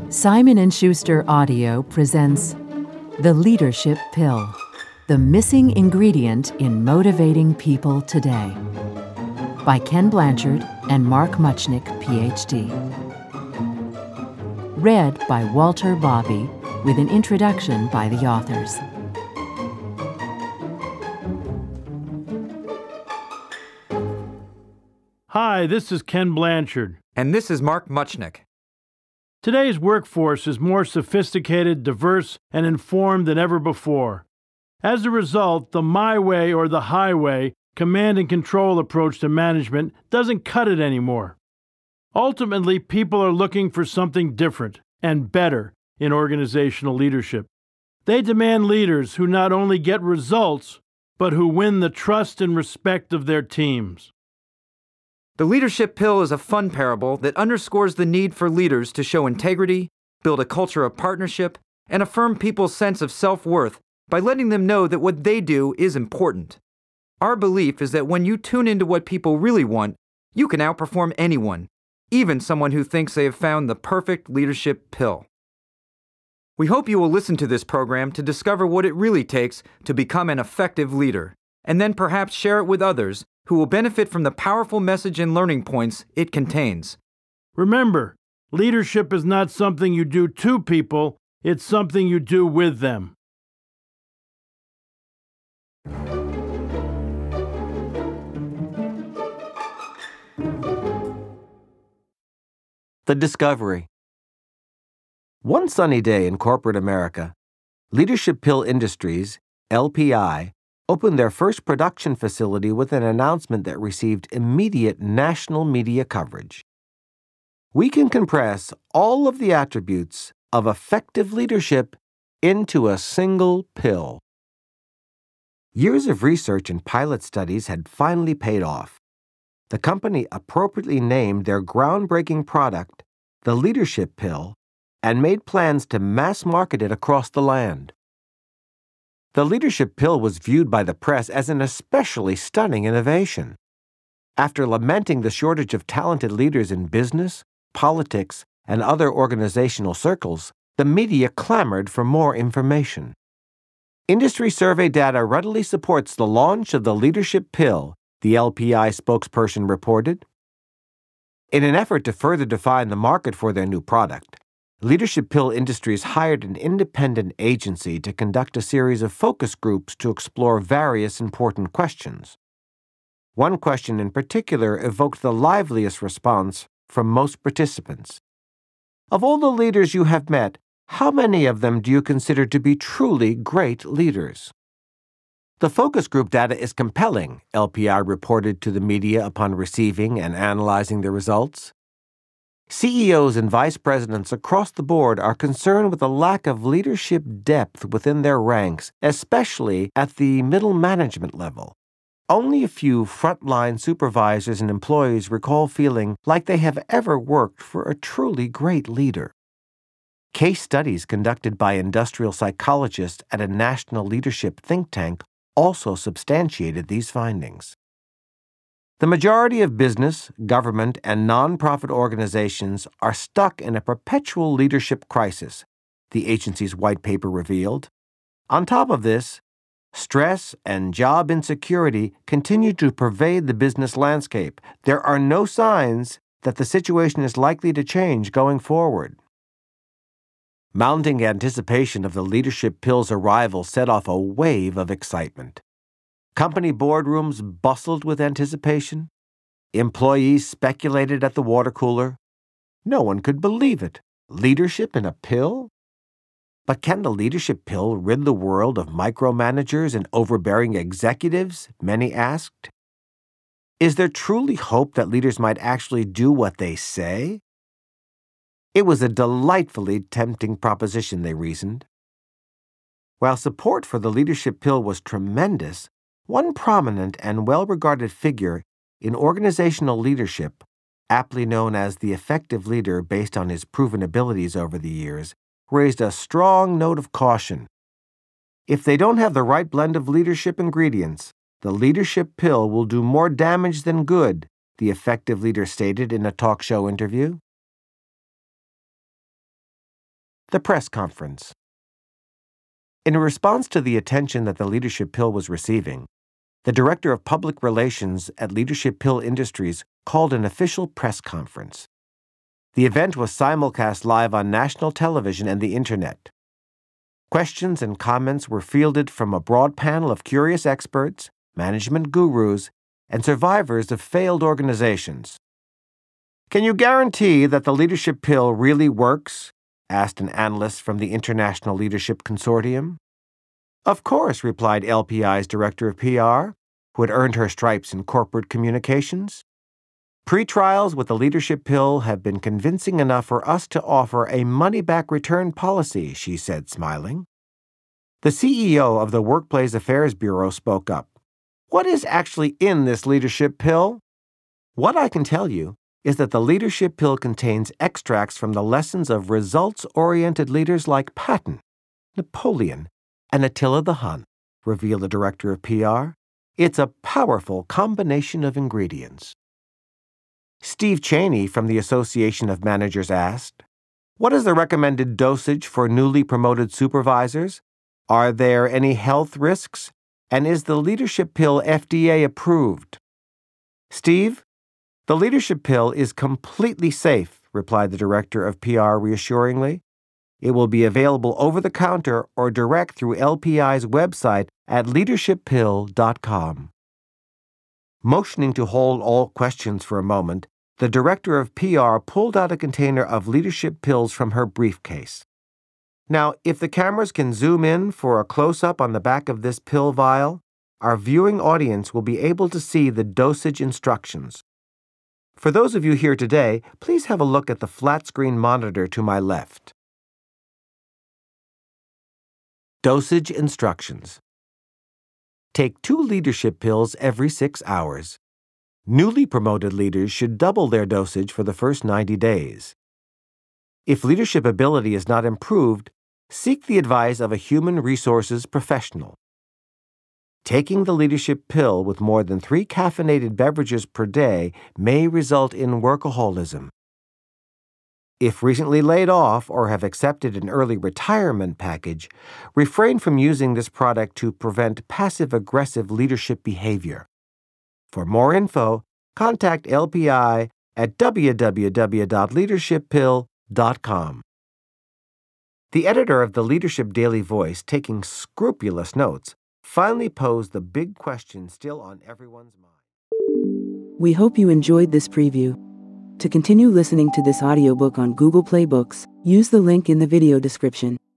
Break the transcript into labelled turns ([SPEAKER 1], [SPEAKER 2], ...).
[SPEAKER 1] Simon & Schuster Audio presents The Leadership Pill, the missing ingredient in motivating people today, by Ken Blanchard and Marc Muchnick, Ph.D. Read by Walter Bobbie, with an introduction by the authors.
[SPEAKER 2] Hi, this is Ken Blanchard.
[SPEAKER 3] And this is Marc Muchnick.
[SPEAKER 2] Today's workforce is more sophisticated, diverse, and informed than ever before. As a result, the my way or the highway command and control approach to management doesn't cut it anymore. Ultimately, people are looking for something different and better in organizational leadership. They demand leaders who not only get results, but who win the trust and respect of their teams.
[SPEAKER 3] The Leadership Pill is a fun parable that underscores the need for leaders to show integrity, build a culture of partnership, and affirm people's sense of self-worth by letting them know that what they do is important. Our belief is that when you tune into what people really want, you can outperform anyone, even someone who thinks they have found the perfect leadership pill. We hope you will listen to this program to discover what it really takes to become an effective leader, and then perhaps share it with others who will benefit from the powerful message and learning points it contains.
[SPEAKER 2] Remember, leadership is not something you do to people, it's something you do with them.
[SPEAKER 4] The Discovery. One sunny day in corporate America, Leadership Pill Industries, LPI, opened their first production facility with an announcement that received immediate national media coverage. We can compress all of the attributes of effective leadership into a single pill. Years of research and pilot studies had finally paid off. The company appropriately named their groundbreaking product the Leadership Pill and made plans to mass market it across the land. The Leadership Pill was viewed by the press as an especially stunning innovation. After lamenting the shortage of talented leaders in business, politics, and other organizational circles, the media clamored for more information. Industry survey data readily supports the launch of the Leadership Pill, the LPI spokesperson reported. In an effort to further define the market for their new product, Leadership Pill Industries hired an independent agency to conduct a series of focus groups to explore various important questions. One question in particular evoked the liveliest response from most participants. Of all the leaders you have met, how many of them do you consider to be truly great leaders? The focus group data is compelling, LPI reported to the media upon receiving and analyzing the results. CEOs and vice presidents across the board are concerned with the lack of leadership depth within their ranks, especially at the middle management level. Only a few frontline supervisors and employees recall feeling like they have ever worked for a truly great leader. Case studies conducted by industrial psychologists at a national leadership think tank also substantiated these findings. The majority of business, government, and nonprofit organizations are stuck in a perpetual leadership crisis, the agency's white paper revealed. On top of this, stress and job insecurity continue to pervade the business landscape. There are no signs that the situation is likely to change going forward. Mounting anticipation of the Leadership Pill's arrival set off a wave of excitement. Company boardrooms bustled with anticipation. Employees speculated at the water cooler. No one could believe it. Leadership in a pill? But can the Leadership Pill rid the world of micromanagers and overbearing executives? Many asked. Is there truly hope that leaders might actually do what they say? It was a delightfully tempting proposition, they reasoned. While support for the Leadership Pill was tremendous, one prominent and well-regarded figure in organizational leadership, aptly known as the effective leader based on his proven abilities over the years, raised a strong note of caution. If they don't have the right blend of leadership ingredients, the Leadership Pill will do more damage than good, the effective leader stated in a talk show interview. the press conference. In response to the attention that the Leadership Pill was receiving, the Director of Public Relations at Leadership Pill Industries called an official press conference. The event was simulcast live on national television and the Internet. Questions and comments were fielded from a broad panel of curious experts, management gurus, and survivors of failed organizations. "Can you guarantee that the Leadership Pill really works?" asked an analyst from the International Leadership Consortium. "Of course," replied LPI's Director of PR, who had earned her stripes in corporate communications. "Pre-trials with the Leadership Pill have been convincing enough for us to offer a money-back return policy," she said, smiling. The CEO of the Workplace Affairs Bureau spoke up. "What is actually in this Leadership Pill?" "What I can tell you is that the Leadership Pill contains extracts from the lessons of results-oriented leaders like Patton, Napoleon, and Attila the Hun," revealed the Director of PR. "It's a powerful combination of ingredients." Steve Cheney from the Association of Managers asked, "What is the recommended dosage for newly promoted supervisors? Are there any health risks? And is the Leadership Pill FDA approved?" "Steve, the Leadership Pill is completely safe," replied the Director of PR reassuringly. "It will be available over the counter or direct through LPI's website at leadershippill.com. Motioning to hold all questions for a moment, the Director of PR pulled out a container of Leadership Pills from her briefcase. "Now, if the cameras can zoom in for a close-up on the back of this pill vial, our viewing audience will be able to see the dosage instructions. For those of you here today, please have a look at the flat-screen monitor to my left." Dosage instructions. Take 2 Leadership Pills every 6 hours. Newly promoted leaders should double their dosage for the first 90 days. If leadership ability is not improved, seek the advice of a human resources professional. Taking the Leadership Pill with more than 3 caffeinated beverages per day may result in workaholism. If recently laid off or have accepted an early retirement package, refrain from using this product to prevent passive-aggressive leadership behavior. For more info, contact LPI at www.leadershippill.com. The editor of the Leadership Daily Voice, taking scrupulous notes, finally posed the big question still on everyone's mind.
[SPEAKER 5] We hope you enjoyed this preview. To continue listening to this audiobook on Google Play Books, use the link in the video description.